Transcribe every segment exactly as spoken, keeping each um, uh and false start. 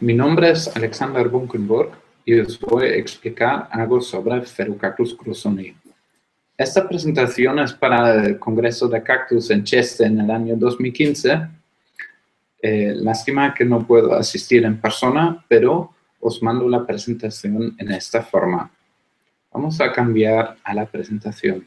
Mi nombre es Alexander Bunkenburg y os voy a explicar algo sobre Pherucactus grosoni. Esta presentación es para el Congreso de Cactus en Cheste en el año dos mil quince. Eh, lástima que no puedo asistir en persona, pero os mando la presentación en esta forma. Vamos a cambiar a la presentación.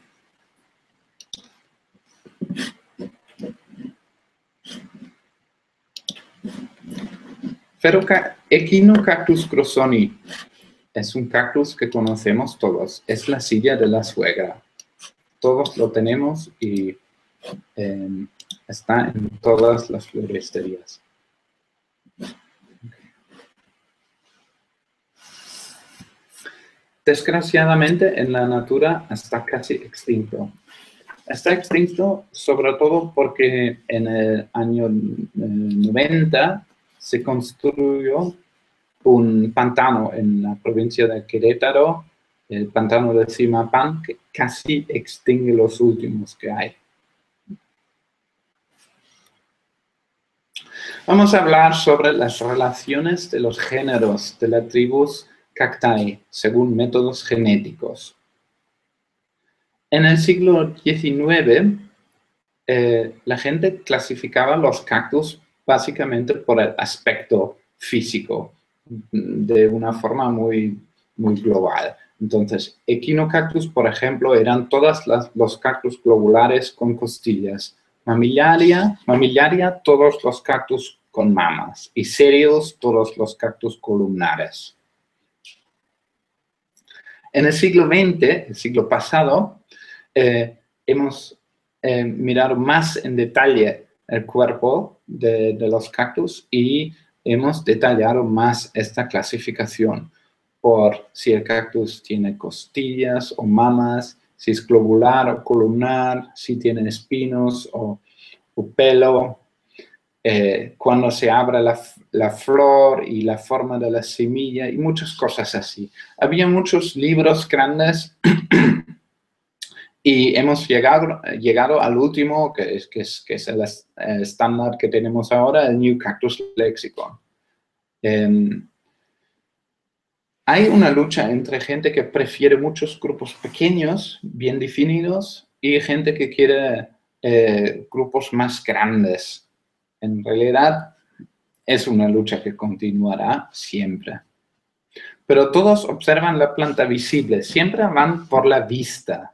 Echinocactus grosoni es un cactus que conocemos todos. Es la silla de la suegra. Todos lo tenemos y eh, está en todas las floristerías. Desgraciadamente, en la natura está casi extinto. Está extinto sobre todo porque en el año noventa se construyó un pantano en la provincia de Querétaro, el pantano de Zimapán, que casi extingue los últimos que hay. Vamos a hablar sobre las relaciones de los géneros de las tribus Cactae, según métodos genéticos. En el siglo diecinueve, eh, la gente clasificaba los cactus básicamente por el aspecto físico, de una forma muy, muy global. Entonces, Echinocactus, por ejemplo, eran todos los cactus globulares con costillas. Mamillaria, mamillaria, todos los cactus con mamas. Y serios, todos los cactus columnares. En el siglo veinte, el siglo pasado, eh, hemos eh, mirado más en detalle el cuerpo de, de los cactus y hemos detallado más esta clasificación por si el cactus tiene costillas o mamas, si es globular o columnar, si tiene espinos o, o pelo, eh, cuando se abre la, la flor y la forma de la semilla y muchas cosas así. Había muchos libros grandes y hemos llegado, llegado al último, que es, que es, que es el estándar que tenemos ahora, el New Cactus Lexicon. Eh, hay una lucha entre gente que prefiere muchos grupos pequeños, bien definidos, y gente que quiere eh, grupos más grandes. En realidad, es una lucha que continuará siempre. Pero todos observan la planta visible, siempre van por la vista.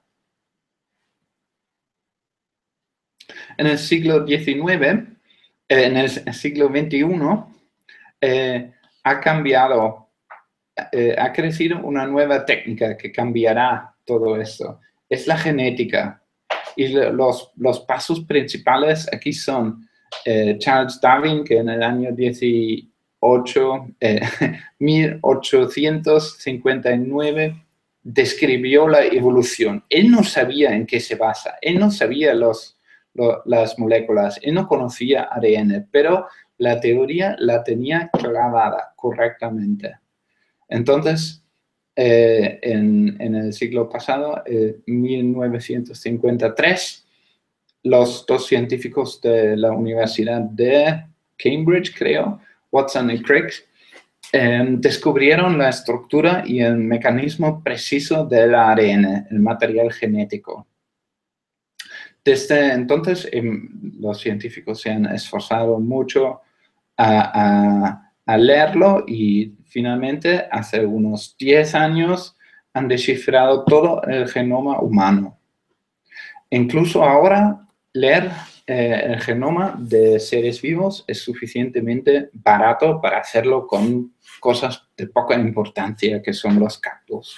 En el siglo diecinueve, eh, en el siglo veintiuno, eh, ha cambiado, eh, ha crecido una nueva técnica que cambiará todo esto. Es la genética. Y los, los pasos principales aquí son eh, Charles Darwin, que en el año dieciocho, eh, mil ochocientos cincuenta y nueve describió la evolución. Él no sabía en qué se basa, él no sabía los, lo, las moléculas, él no conocía A D N, pero la teoría la tenía clavada correctamente. Entonces, eh, en, en el siglo pasado, eh, mil novecientos cincuenta y tres, los dos científicos de la Universidad de Cambridge, creo, Watson y Crick, eh, descubrieron la estructura y el mecanismo preciso del A D N, el material genético. Desde entonces, eh, los científicos se han esforzado mucho a, a, a leerlo y finalmente, hace unos diez años, han descifrado todo el genoma humano. Incluso ahora, leer eh, el genoma de seres vivos es suficientemente barato para hacerlo con cosas de poca importancia, que son los cactus.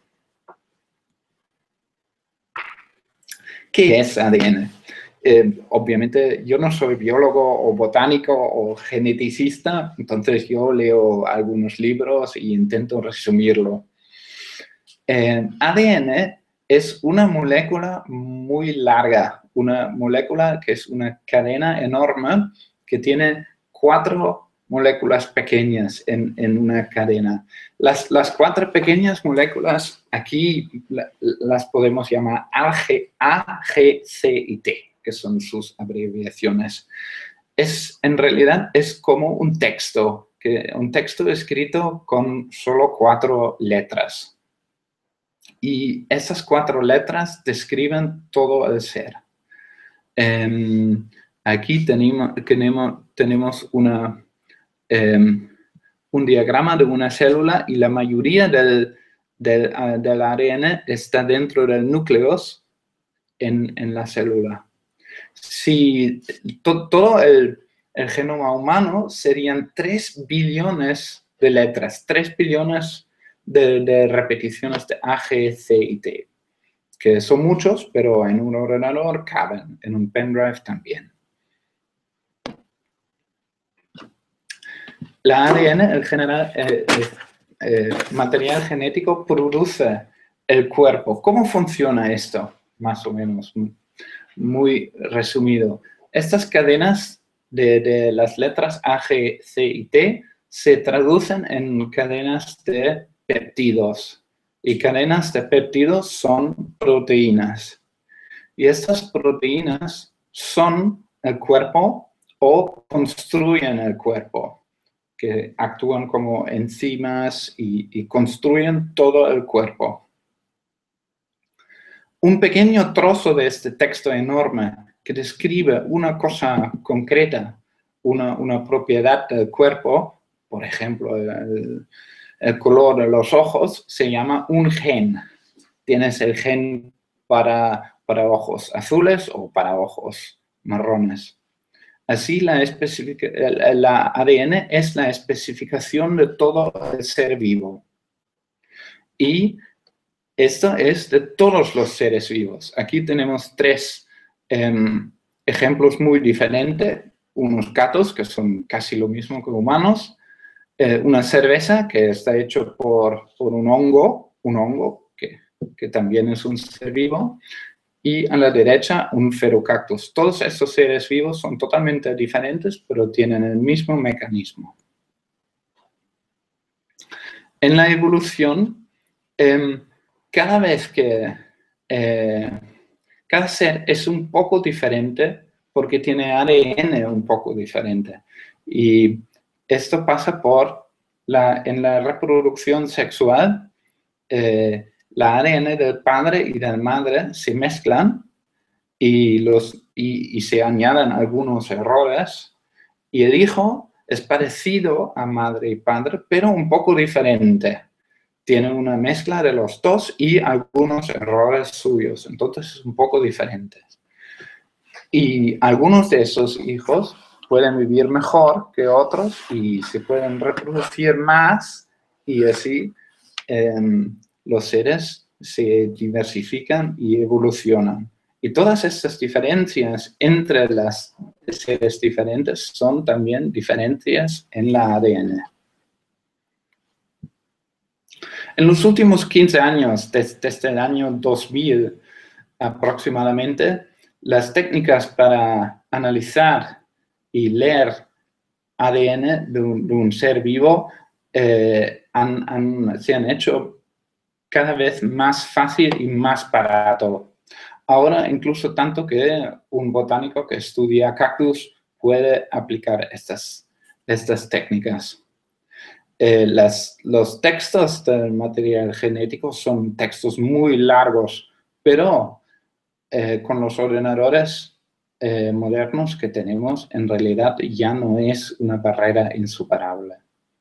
¿Qué es A D N? Eh, obviamente, yo no soy biólogo o botánico o geneticista, entonces yo leo algunos libros e intento resumirlo. Eh, A D N es una molécula muy larga, una molécula que es una cadena enorme que tiene cuatro moléculas pequeñas en, en una cadena. Las, las cuatro pequeñas moléculas aquí la, las podemos llamar A, G, C y T, que son sus abreviaciones. Es, en realidad es como un texto que un texto escrito con solo cuatro letras. Y esas cuatro letras describen todo el ser. Eh, aquí tenemos, tenemos, tenemos una, eh, un diagrama de una célula y la mayoría del, del, uh, del A D N está dentro del núcleo en, en la célula. Si to, todo el, el genoma humano serían tres billones de letras, tres billones de, de repeticiones de A, G, C y T, que son muchos, pero en un ordenador caben, en un pendrive también. La A D N, el general, eh, eh, material genético, produce el cuerpo. ¿Cómo funciona esto? Más o menos, muy resumido. Estas cadenas de, de las letras A, G, C y T se traducen en cadenas de péptidos. Y cadenas de péptidos son proteínas. Y estas proteínas son el cuerpo o construyen el cuerpo, que actúan como enzimas y, y construyen todo el cuerpo. Un pequeño trozo de este texto enorme que describe una cosa concreta, una, una propiedad del cuerpo, por ejemplo, el, el color de los ojos, se llama un gen. Tienes el gen para, para ojos azules o para ojos marrones. Así, la, la A D N es la especificación de todo el ser vivo. Y esto es de todos los seres vivos. Aquí tenemos tres eh, ejemplos muy diferentes. Unos gatos, que son casi lo mismo que humanos. Eh, una cerveza, que está hecho por, por un hongo, un hongo que, que también es un ser vivo. Y a la derecha, un ferocactus. Todos estos seres vivos son totalmente diferentes, pero tienen el mismo mecanismo. En la evolución, eh, cada vez que eh, cada ser es un poco diferente porque tiene A D N un poco diferente. Y esto pasa por, la, en la reproducción sexual, eh, la A D N del padre y de la madre se mezclan y, los, y, y se añaden algunos errores. Y el hijo es parecido a madre y padre, pero un poco diferente. Tiene una mezcla de los dos y algunos errores suyos, entonces es un poco diferente. Y algunos de esos hijos pueden vivir mejor que otros y se pueden reproducir más y así eh, los seres se diversifican y evolucionan. Y todas estas diferencias entre los seres diferentes son también diferencias en la A D N. En los últimos quince años, desde, desde el año dos mil aproximadamente, las técnicas para analizar y leer A D N de un, de un ser vivo eh, han, han, se han hecho cada vez más fácil y más barato. Ahora, incluso tanto que un botánico que estudia cactus puede aplicar estas, estas técnicas. Eh, las, los textos del material genético son textos muy largos, pero eh, con los ordenadores eh, modernos que tenemos, en realidad ya no es una barrera insuperable.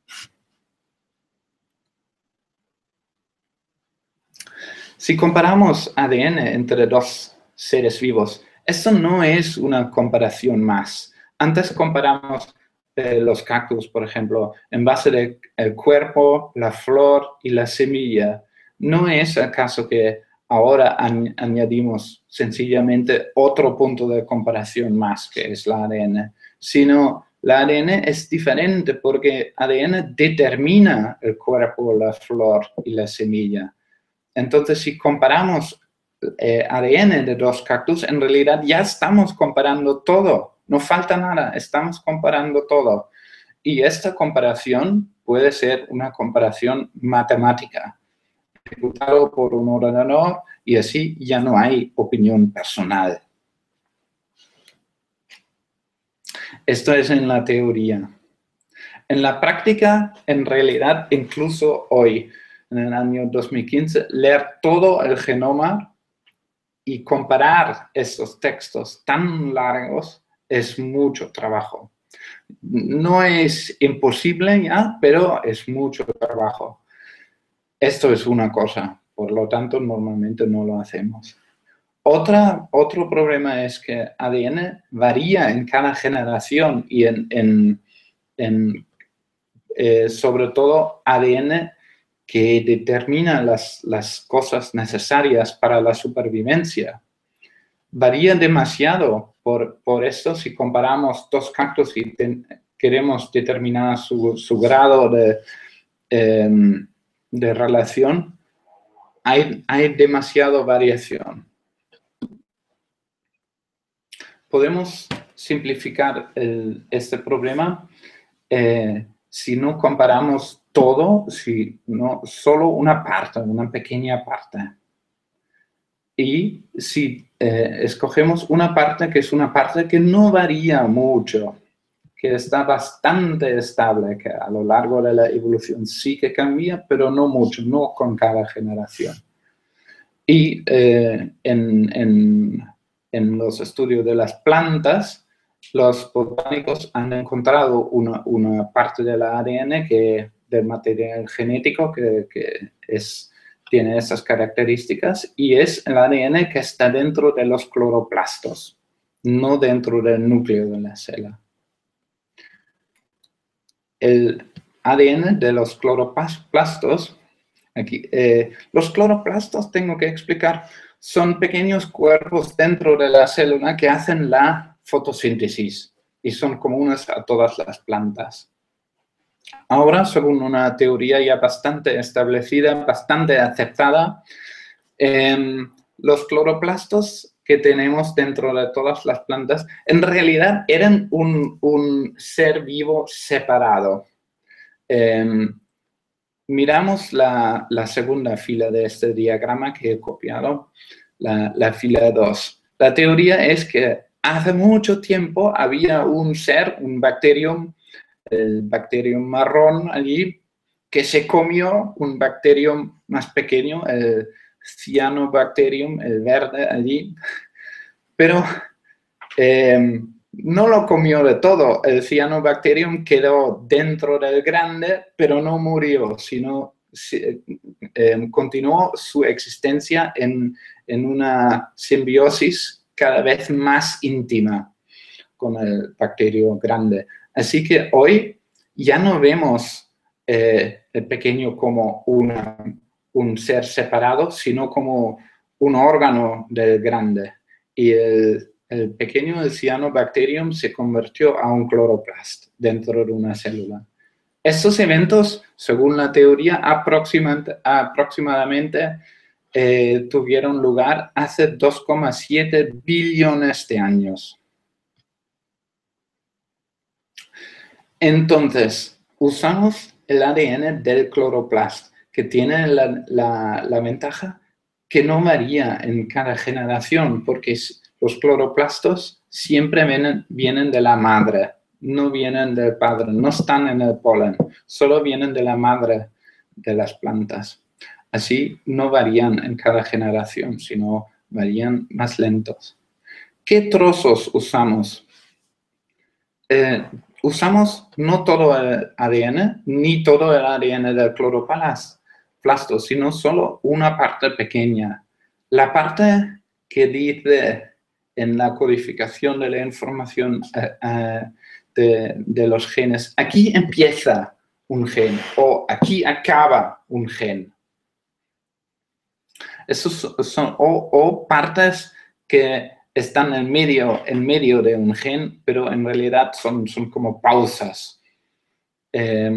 Si comparamos A D N entre dos seres vivos, esto no es una comparación más. Antes comparamos eh, los cactus, por ejemplo, en base del cuerpo, la flor y la semilla. No es acaso que ahora añ añadimos sencillamente otro punto de comparación más, que es la A D N, sino la A D N es diferente porque A D N determina el cuerpo, la flor y la semilla. Entonces, si comparamos eh, A D N de dos cactus, en realidad ya estamos comparando todo. No falta nada, estamos comparando todo. Y esta comparación puede ser una comparación matemática, ejecutado por un ordenador, y así ya no hay opinión personal. Esto es en la teoría. En la práctica, en realidad, incluso hoy, en el año dos mil quince, leer todo el genoma y comparar esos textos tan largos es mucho trabajo. No es imposible ya, pero es mucho trabajo. Esto es una cosa, por lo tanto, normalmente no lo hacemos. Otra, otro problema es que A D N varía en cada generación y en, en, en eh, sobre todo A D N que determina las, las cosas necesarias para la supervivencia. Varía demasiado, por, por esto si comparamos dos cactus y ten, queremos determinar su, su grado de, eh, de relación, hay, hay demasiada variación. Podemos simplificar el, este problema eh, si no comparamos todo, si no solo una parte, una pequeña parte. Y si eh, escogemos una parte que es una parte que no varía mucho, que está bastante estable, que a lo largo de la evolución sí que cambia, pero no mucho, no con cada generación. Y eh, en, en, en los estudios de las plantas, los botánicos han encontrado una, una parte del A D N que, del material genético que, que es, tiene esas características y es el A D N que está dentro de los cloroplastos, no dentro del núcleo de la célula. El A D N de los cloroplastos, aquí, eh, los cloroplastos, tengo que explicar, son pequeños cuerpos dentro de la célula que hacen la fotosíntesis y son comunes a todas las plantas. Ahora, según una teoría ya bastante establecida, bastante aceptada, eh, los cloroplastos que tenemos dentro de todas las plantas en realidad eran un, un ser vivo separado. Eh, miramos la, la segunda fila de este diagrama que he copiado, la, la fila dos. La teoría es que hace mucho tiempo había un ser, un bacterium, el bacterium marrón allí, que se comió un bacterium más pequeño, el Cyanobacterium, el verde allí, pero eh, no lo comió de todo. El Cyanobacterium quedó dentro del grande, pero no murió, sino eh, continuó su existencia en, en una simbiosis cada vez más íntima con el bacterio grande. Así que hoy ya no vemos eh, el pequeño como una, un ser separado, sino como un órgano del grande. Y el, el pequeño, el Cyanobacterium, se convirtió a un cloroplast dentro de una célula. Estos eventos, según la teoría, aproximadamente, aproximadamente eh, tuvieron lugar hace dos coma siete billones de años. Entonces, usamos el A D N del cloroplast, que tiene la, la, la ventaja que no varía en cada generación, porque los cloroplastos siempre vienen, vienen de la madre, no vienen del padre, no están en el polen, solo vienen de la madre de las plantas. Así no varían en cada generación, sino varían más lentos. ¿Qué trozos usamos? Eh, usamos no todo el A D N, ni todo el A D N del cloroplasto, sino solo una parte pequeña. La parte que dice en la codificación de la información eh, eh, de, de los genes, aquí empieza un gen o aquí acaba un gen. Esos son o, o partes que están en medio, en medio de un gen, pero en realidad son, son como pausas. Eh,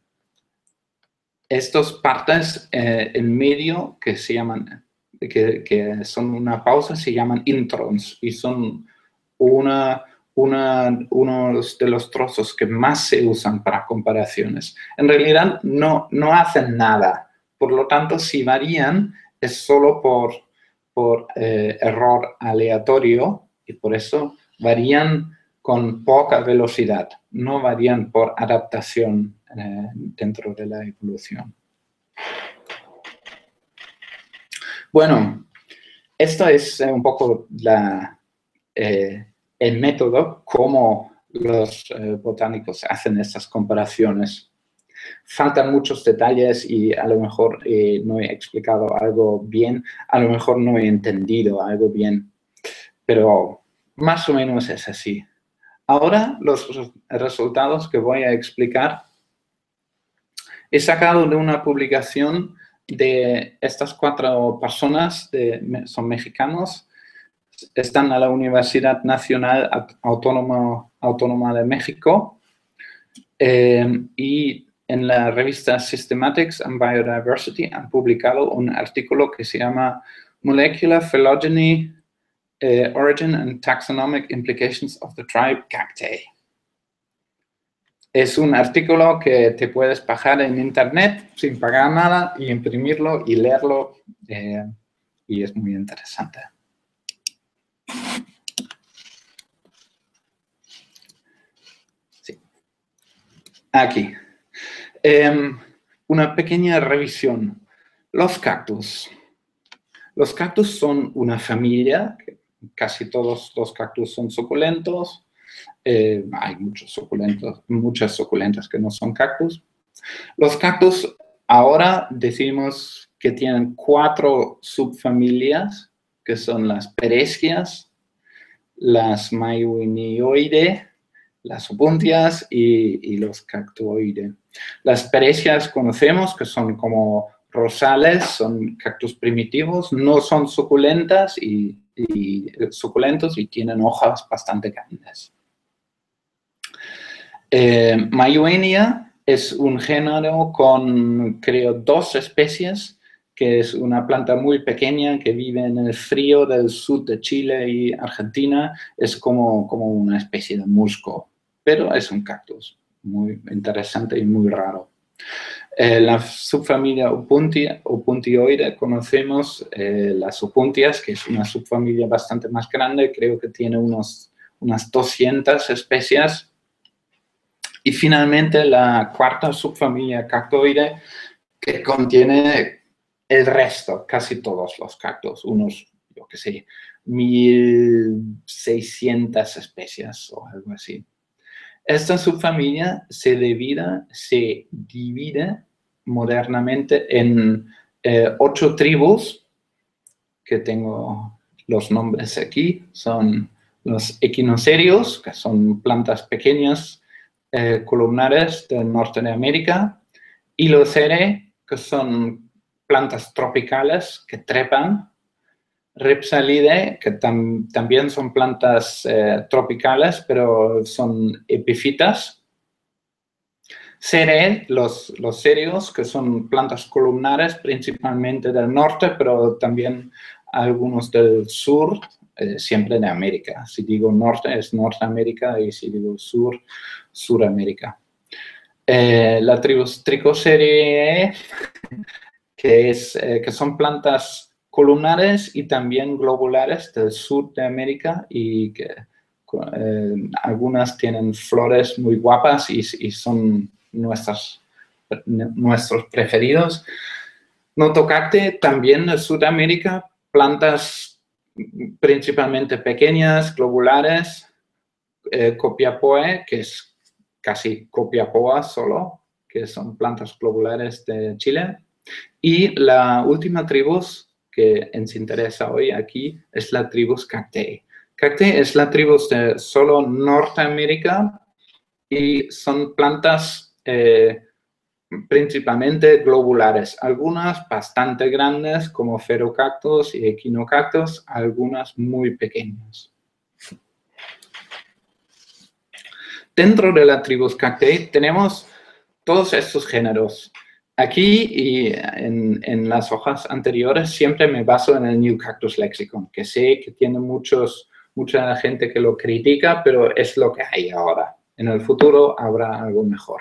estas partes eh, en medio que se llaman, que, que son una pausa, se llaman introns y son una, una, uno de los trozos que más se usan para comparaciones. En realidad no, no hacen nada, por lo tanto si varían es solo por, por eh, error aleatorio y por eso varían con poca velocidad, no varían por adaptación eh, dentro de la evolución. Bueno, esto es eh, un poco la, eh, el método, cómo los eh, botánicos hacen estas comparaciones. Faltan muchos detalles y a lo mejor eh, no he explicado algo bien, a lo mejor no he entendido algo bien, pero más o menos es así. Ahora los resultados que voy a explicar he sacado de una publicación de estas cuatro personas, de, son mexicanos, están a la Universidad Nacional Autónoma, Autónoma de México eh, y en la revista Systematics and Biodiversity han publicado un artículo que se llama Molecular Phylogeny, uh, Origin and Taxonomic Implications of the Tribe Cactae. Es un artículo que te puedes bajar en internet sin pagar nada y imprimirlo y leerlo eh, y es muy interesante. Sí. Aquí. Eh, una pequeña revisión. Los cactus. Los cactus son una familia, casi todos los cactus son suculentos. Eh, hay muchos suculentos, muchas suculentas que no son cactus. Los cactus ahora decimos que tienen cuatro subfamilias, que son las perescias, las maionioides, las opuntias y, y los cactuoides. Las perescias conocemos que son como rosales, son cactus primitivos, no son suculentas y, y suculentos y tienen hojas bastante grandes. Eh, Mayoenia es un género con, creo, dos especies, que es una planta muy pequeña que vive en el frío del sur de Chile y Argentina. Es como, como una especie de musgo, pero es un cactus muy interesante y muy raro. Eh, la subfamilia Opuntia, Opuntioide, conocemos eh, las opuntias, que es una subfamilia bastante más grande, creo que tiene unos, unas doscientas especies. Y finalmente la cuarta subfamilia Cactoide, que contiene el resto, casi todos los cactus, unos, yo qué sé, mil seiscientas especies o algo así. Esta subfamilia se divide, se divide modernamente en eh, ocho tribus, que tengo los nombres aquí, son los equinocerios, que son plantas pequeñas, Eh, columnares del norte de América, Hylocereae, que son plantas tropicales que trepan, Rhipsalidae, que tam, también son plantas eh, tropicales, pero son epífitas, Cereae, los, los cereos, que son plantas columnares principalmente del norte, pero también algunos del sur, eh, siempre de América. Si digo norte, es Norteamérica, y si digo sur, Suramérica. Eh, la tribu Trichocereae, que, es, eh, que son plantas columnares y también globulares del sur de América y que eh, algunas tienen flores muy guapas y, y son nuestras, nuestros preferidos. Notocacte, también de Sudamérica, plantas principalmente pequeñas, globulares, eh, Copiapoe, que es casi Copiapoa solo, que son plantas globulares de Chile. Y la última tribu que nos interesa hoy aquí es la tribu Cactae. Cactae es la tribu de solo Norteamérica y son plantas eh, principalmente globulares, algunas bastante grandes como Ferocactus y Equinocactus, algunas muy pequeñas. Dentro de la tribu Cactae tenemos todos estos géneros. Aquí y en, en las hojas anteriores siempre me baso en el New Cactus Lexicon, que sé que tiene muchos, mucha gente que lo critica, pero es lo que hay ahora. En el futuro habrá algo mejor.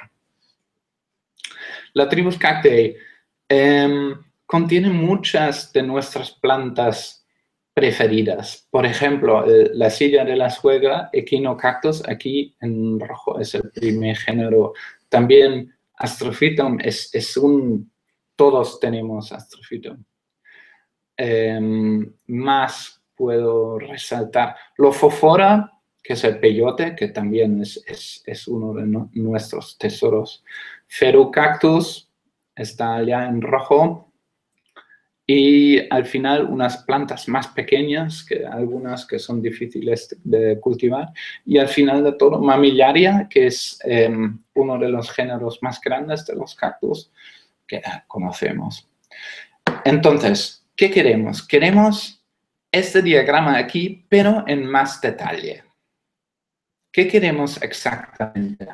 La tribu Cactae eh, contiene muchas de nuestras plantas preferidas. Por ejemplo, el, la silla de la suegra, Echinocactus, aquí en rojo es el primer género. También Astrophytum es, es un... Todos tenemos Astrophytum. Eh, más puedo resaltar. Lophophora, que es el peyote, que también es, es, es uno de no, nuestros tesoros. Pherucactus está allá en rojo. Y al final unas plantas más pequeñas, que algunas que son difíciles de cultivar. Y al final de todo, Mamillaria, que es eh, uno de los géneros más grandes de los cactus que conocemos. Entonces, ¿qué queremos? Queremos este diagrama aquí, pero en más detalle. ¿Qué queremos exactamente?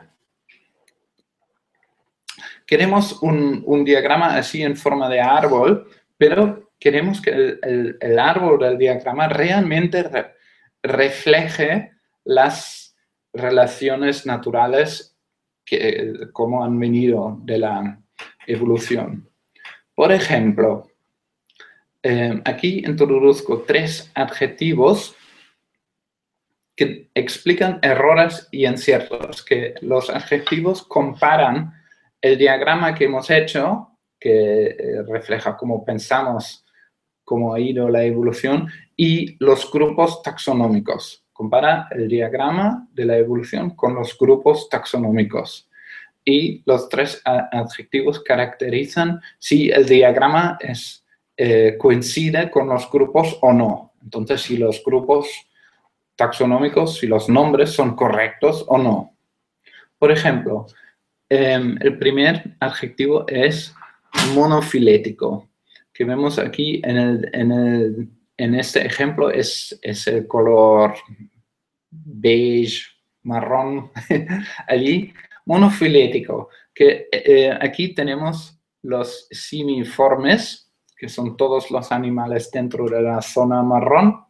Queremos un, un diagrama así en forma de árbol, pero queremos que el, el, el árbol del diagrama realmente re, refleje las relaciones naturales que, como han venido de la evolución. Por ejemplo, eh, aquí introduzco tres adjetivos que explican errores y aciertos, que los adjetivos comparan el diagrama que hemos hecho, que eh, refleja cómo pensamos, cómo ha ido la evolución, y los grupos taxonómicos. Compara el diagrama de la evolución con los grupos taxonómicos. Y los tres adjetivos caracterizan si el diagrama es, eh, coincide con los grupos o no. Entonces, si los grupos taxonómicos, si los nombres son correctos o no. Por ejemplo, eh, el primer adjetivo es monofilético, que vemos aquí en, el, en, el, en este ejemplo es, es el color beige, marrón, allí, monofilético, que eh, aquí tenemos los simiformes, que son todos los animales dentro de la zona marrón,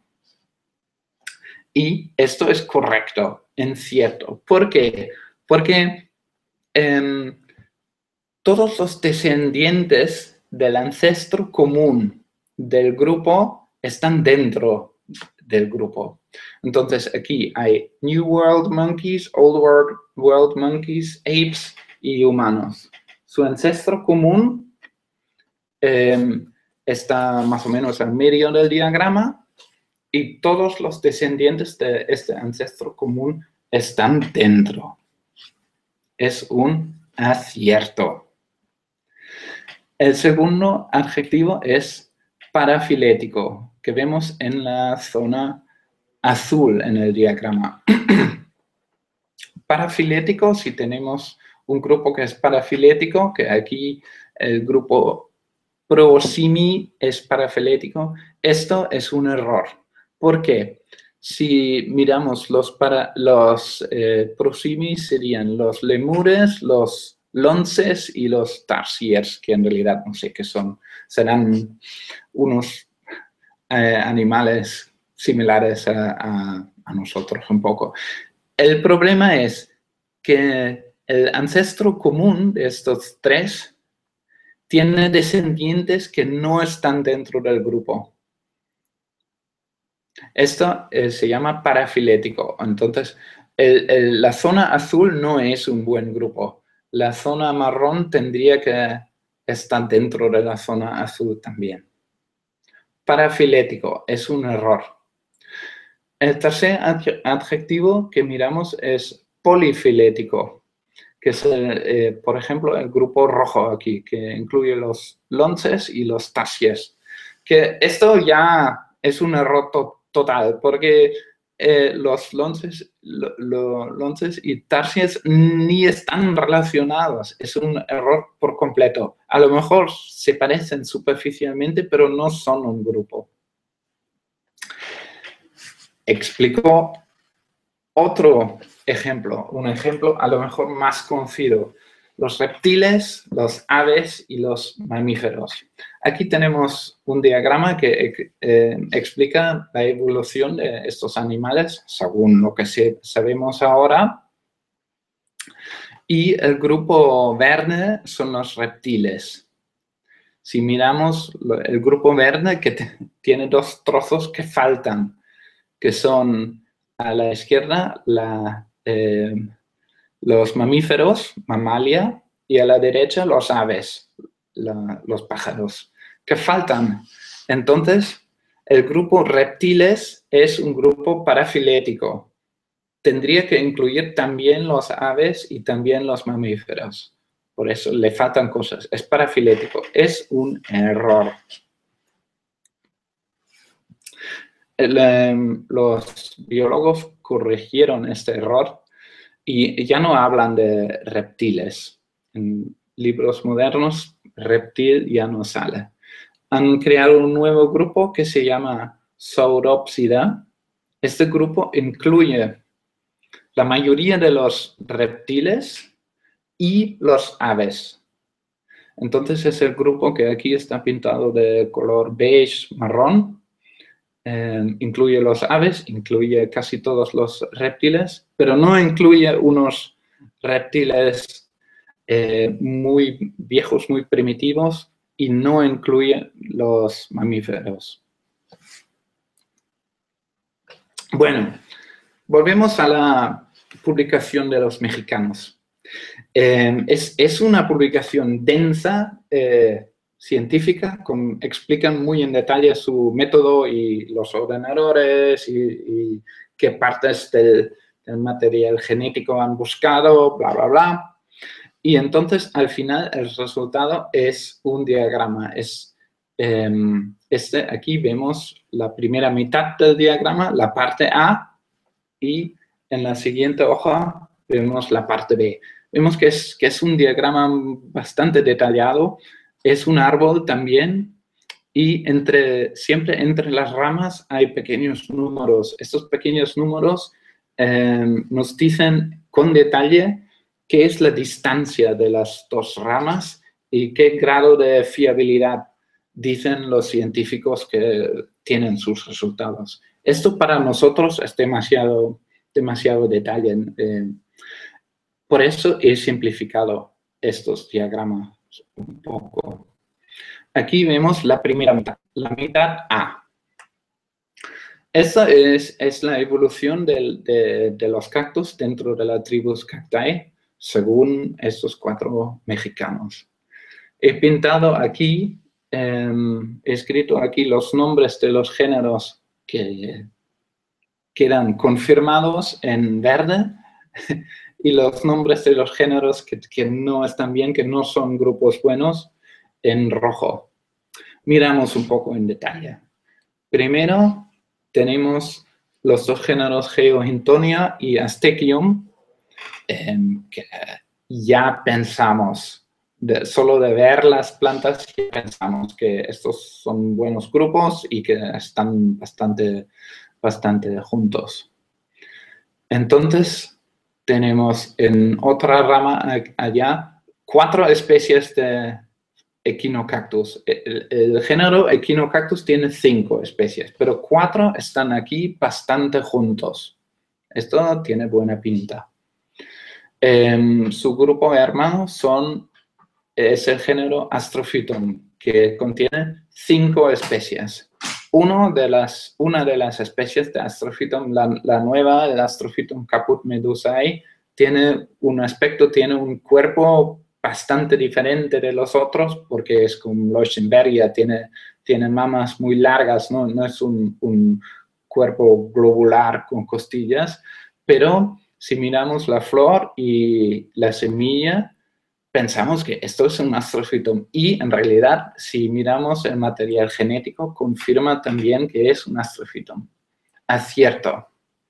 y esto es correcto, en cierto. ¿Por qué? Porque eh, todos los descendientes del ancestro común del grupo están dentro del grupo. Entonces, aquí hay New World Monkeys, Old World, World Monkeys, apes y humanos. Su ancestro común eh, está más o menos al medio del diagrama, y todos los descendientes de este ancestro común están dentro. Es un acierto. El segundo adjetivo es parafilético, que vemos en la zona azul en el diagrama. Parafilético, si tenemos un grupo que es parafilético, que aquí el grupo Prosimi es parafilético, esto es un error. ¿Por qué? Si miramos los, para, los eh, prosimi serían los lemures, los lonces y los tarsiers, que en realidad no sé qué son. Serán unos eh, animales similares a, a, a nosotros un poco. El problema es que el ancestro común de estos tres tiene descendientes que no están dentro del grupo. Esto eh, se llama parafilético. Entonces, el, el, la zona azul no es un buen grupo. La zona marrón tendría que estar dentro de la zona azul también. Parafilético es un error. El tercer adjetivo que miramos es polifilético, que es, el, eh, por ejemplo, el grupo rojo aquí, que incluye los lonces y los tarsiers. Que esto ya es un error to total, porque eh, los lonces, lo, lo, lonces y tarsiers ni están relacionados. Es un error por completo. A lo mejor se parecen superficialmente, pero no son un grupo. Explico otro ejemplo, un ejemplo a lo mejor más conocido. Los reptiles, los aves y los mamíferos. Aquí tenemos un diagrama que eh, explica la evolución de estos animales según lo que se, sabemos ahora. Y el grupo verde son los reptiles. Si miramos el grupo verde, que tiene dos trozos que faltan, que son a la izquierda la, eh, los mamíferos, mamalia, y a la derecha los aves, la, los pájaros, que faltan. Entonces, el grupo reptiles es un grupo parafilético. Tendría que incluir también los aves y también los mamíferos. Por eso le faltan cosas. Es parafilético. Es un error. El, um, los biólogos corrigieron este error y ya no hablan de reptiles. En libros modernos, reptil ya no sale. Han creado un nuevo grupo que se llama Sauropsida. Este grupo incluye la mayoría de los reptiles y los aves. Entonces es el grupo que aquí está pintado de color beige marrón. Eh, incluye los aves, incluye casi todos los reptiles, pero no incluye unos reptiles eh, muy viejos, muy primitivos, y no incluye los mamíferos. Bueno, volvemos a la publicación de los mexicanos. Eh, es, es una publicación densa, eh, científica, con, explican muy en detalle su método y los ordenadores y, y qué partes del, del material genético han buscado, bla, bla, bla. Y entonces, al final, el resultado es un diagrama. Es, eh, este, aquí vemos la primera mitad del diagrama, la parte A, y en la siguiente hoja vemos la parte B. Vemos que es, que es un diagrama bastante detallado. Es un árbol también, y entre, siempre entre las ramas hay pequeños números. Estos pequeños números eh, nos dicen con detalle qué es la distancia de las dos ramas y qué grado de fiabilidad dicen los científicos que tienen sus resultados. Esto para nosotros es demasiado, demasiado detalle. Eh, por eso he simplificado estos diagramas un poco. Aquí vemos la primera mitad, la mitad A. Esta es, es la evolución del, de, de los cactus dentro de la tribu Cactae, según estos cuatro mexicanos. He pintado aquí, eh, he escrito aquí los nombres de los géneros que quedan confirmados en verde y los nombres de los géneros que, que no están bien, que no son grupos buenos, en rojo. Miramos un poco en detalle. Primero tenemos los dos géneros Geohintonia y Astecium, eh, que ya pensamos, de, solo de ver las plantas, ya pensamos que estos son buenos grupos y que están bastante, bastante juntos. Entonces, tenemos en otra rama allá cuatro especies de Echinocactus. El, el género Echinocactus tiene cinco especies, pero cuatro están aquí bastante juntos. Esto tiene buena pinta. Eh, su grupo hermano son, es el género Astrophytum, que contiene cinco especies. Uno de las, una de las especies de Astrophytum, la, la nueva, el Astrophytum caput medusae, tiene un aspecto, tiene un cuerpo bastante diferente de los otros, porque es como Leuchtenbergia, tiene, tiene mamas muy largas, no, no es un, un cuerpo globular con costillas, pero si miramos la flor y la semilla, pensamos que esto es un Astrophytum, y en realidad, si miramos el material genético, confirma también que es un Astrophytum. Acierto.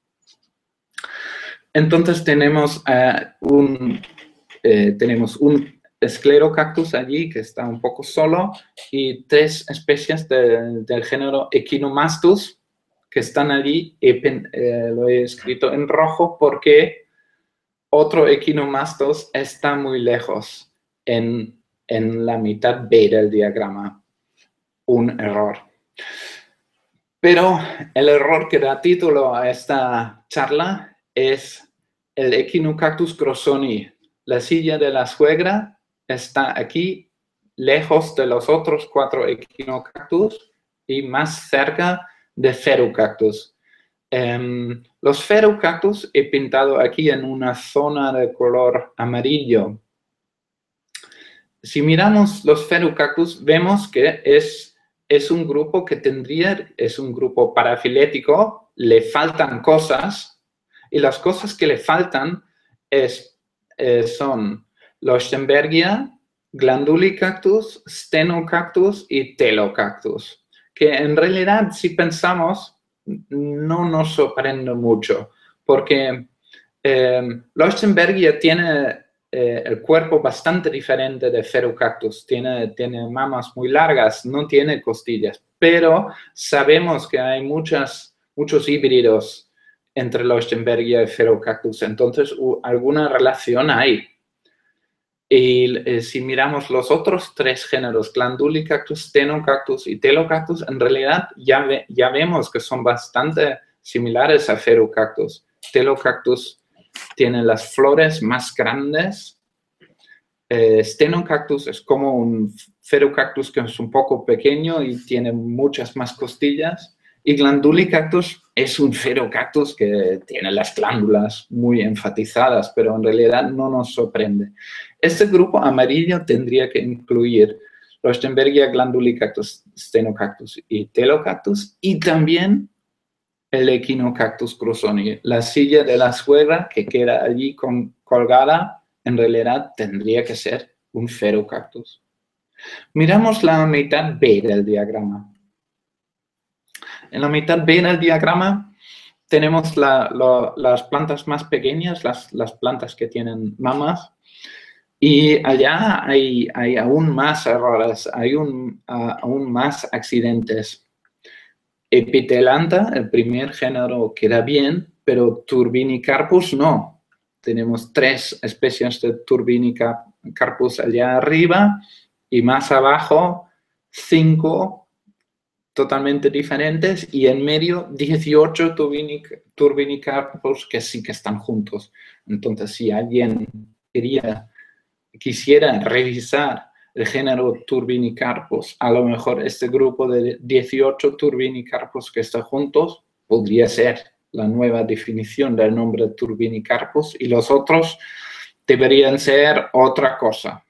Entonces tenemos uh, un... Eh, tenemos un Sclerocactus allí que está un poco solo y tres especies de, del género Echinomastus que están allí. Y, eh, lo he escrito en rojo porque otro Echinomastus está muy lejos en, en la mitad B del diagrama. Un error. Pero el error que da título a esta charla es el Echinocactus grosoni. La silla de la suegra está aquí, lejos de los otros cuatro Echinocactus y más cerca de Ferocactus. Um, los Ferocactus he pintado aquí en una zona de color amarillo. Si miramos los Ferocactus, vemos que es, es un grupo que tendría, es un grupo parafilético, le faltan cosas, y las cosas que le faltan es, eh, son Leuchtenbergia, Glandulicactus, Stenocactus y Telocactus, que en realidad, si pensamos, no nos sorprende mucho, porque eh, Leuchtenbergia tiene eh, el cuerpo bastante diferente de Ferocactus, tiene, tiene mamas muy largas, no tiene costillas, pero sabemos que hay muchas, muchos híbridos entre Leuchtenbergia y Ferocactus, entonces uh, alguna relación hay. Y eh, si miramos los otros tres géneros, Glandulicactus, Stenocactus y Telocactus, en realidad ya, ve, ya vemos que son bastante similares a Ferocactus. Telocactus tiene las flores más grandes. Eh, Stenocactus es como un Ferocactus que es un poco pequeño y tiene muchas más costillas. Y Glandulicactus es un Ferocactus que tiene las glándulas muy enfatizadas, pero en realidad no nos sorprende. Este grupo amarillo tendría que incluir Leuchtenbergia, Glandulicactus, Stenocactus y Telocactus, y también el Echinocactus grusoni. La silla de la suegra que queda allí con, colgada, en realidad tendría que ser un Ferocactus. Miramos la mitad B del diagrama. En la mitad B del diagrama tenemos la, la, las plantas más pequeñas, las, las plantas que tienen mamas, y allá hay, hay aún más errores, hay un, uh, aún más accidentes. Epitelantha, el primer género, queda bien, pero Turbinicarpus no. Tenemos tres especies de Turbinicarpus allá arriba y más abajo cinco totalmente diferentes, y en medio dieciocho Turbinicarpus que sí que están juntos. Entonces, si alguien quería, quisiera revisar el género Turbinicarpus, a lo mejor este grupo de dieciocho Turbinicarpus que están juntos podría ser la nueva definición del nombre Turbinicarpus, y los otros deberían ser otra cosa.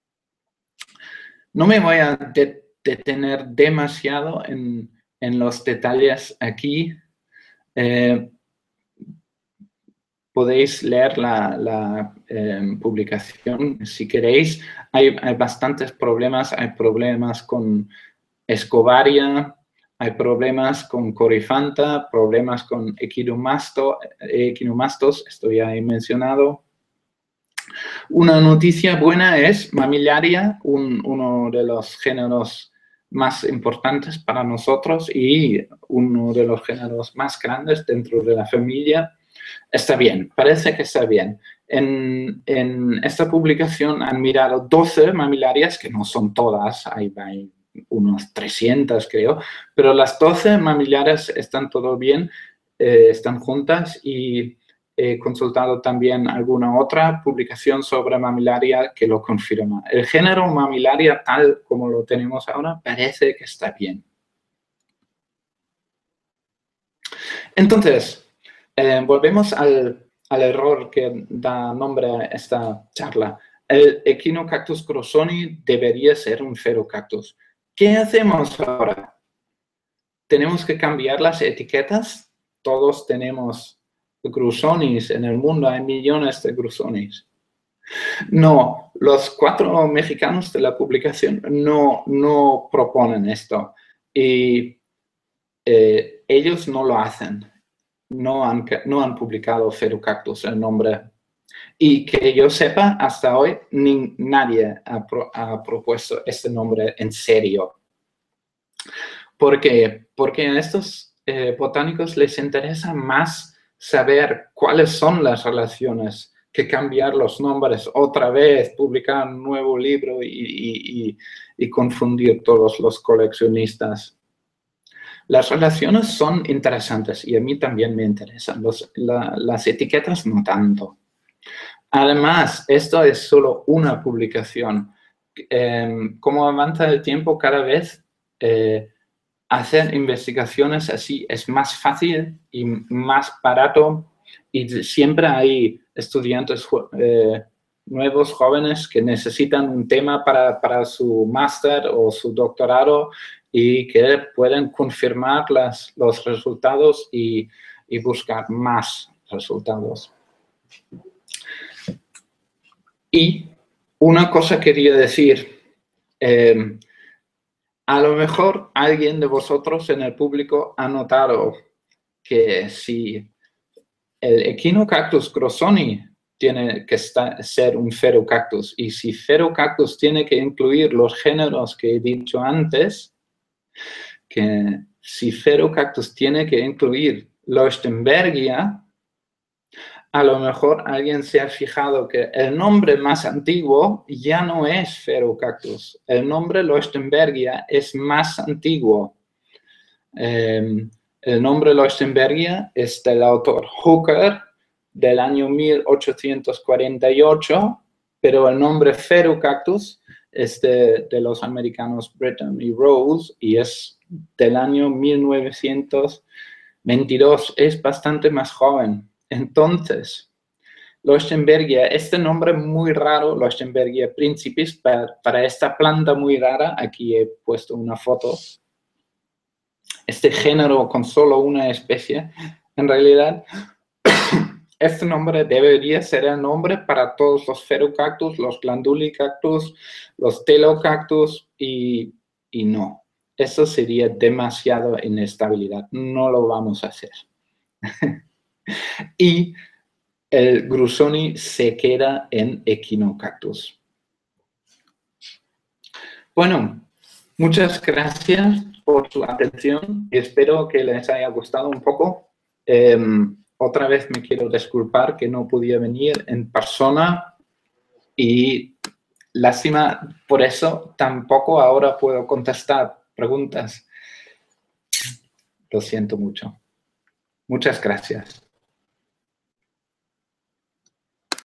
No me voy a detener detener demasiado en, en los detalles aquí. Eh, podéis leer la, la eh, publicación si queréis. Hay, hay bastantes problemas. Hay problemas con Escobaria, hay problemas con Coryphantha, problemas con Echinomasto, Echinomastos, esto ya he mencionado. Una noticia buena es Mamillaria, un, uno de los géneros más importantes para nosotros y uno de los géneros más grandes dentro de la familia. Está bien, parece que está bien. En, en esta publicación han mirado doce mamilarias, que no son todas, hay, hay unas trescientas creo, pero las doce mamilarias están todo bien, eh, están juntas, y he consultado también alguna otra publicación sobre mamilaria que lo confirma. El género mamilaria, tal como lo tenemos ahora, parece que está bien. Entonces, eh, volvemos al, al error que da nombre a esta charla. El Echinocactus grusoni debería ser un Ferocactus. ¿Qué hacemos ahora? ¿Tenemos que cambiar las etiquetas? Todos tenemos grusonis en el mundo, hay millones de grusonis. No, los cuatro mexicanos de la publicación no, no proponen esto, y eh, ellos no lo hacen, no han, no han publicado Ferocactus el nombre, y que yo sepa, hasta hoy ni, nadie ha, pro, ha propuesto este nombre en serio. ¿Por qué? Porque a estos eh, botánicos les interesa más saber cuáles son las relaciones que cambiar los nombres otra vez, publicar un nuevo libro y, y, y, y confundir todos los coleccionistas. Las relaciones son interesantes y a mí también me interesan, los, la, las etiquetas no tanto. Además, esto es solo una publicación. eh, como avanza el tiempo, cada vez eh, hacer investigaciones así es más fácil y más barato, y siempre hay estudiantes eh, nuevos, jóvenes, que necesitan un tema para, para su máster o su doctorado y que pueden confirmar las, los resultados y, y buscar más resultados. Y una cosa quería decir, eh, a lo mejor alguien de vosotros en el público ha notado que si el Echinocactus grosoni tiene que estar, ser un ferocactus, y si ferocactus tiene que incluir los géneros que he dicho antes, que si ferocactus tiene que incluir Leuchtenbergia, a lo mejor alguien se ha fijado que el nombre más antiguo ya no es ferocactus. El nombre Leuchtenbergia es más antiguo. Eh, el nombre Leuchtenbergia es del autor Hooker del año mil ochocientos cuarenta y ocho, pero el nombre ferocactus es de, de los americanos Britton y Rose y es del año mil novecientos veintidós. Es bastante más joven. Entonces, Leuchtenbergia, este nombre muy raro, Leuchtenbergia principis, para, para esta planta muy rara, aquí he puesto una foto. Este género con solo una especie, en realidad, este nombre debería ser el nombre para todos los ferocactus, los glandulicactus, los telocactus, y, y no. Eso sería demasiado inestabilidad, no lo vamos a hacer. Y el grusoni se queda en Echinocactus. Bueno, muchas gracias por su atención y espero que les haya gustado un poco. Eh, otra vez me quiero disculpar que no podía venir en persona y lástima, por eso tampoco ahora puedo contestar preguntas. Lo siento mucho. Muchas gracias.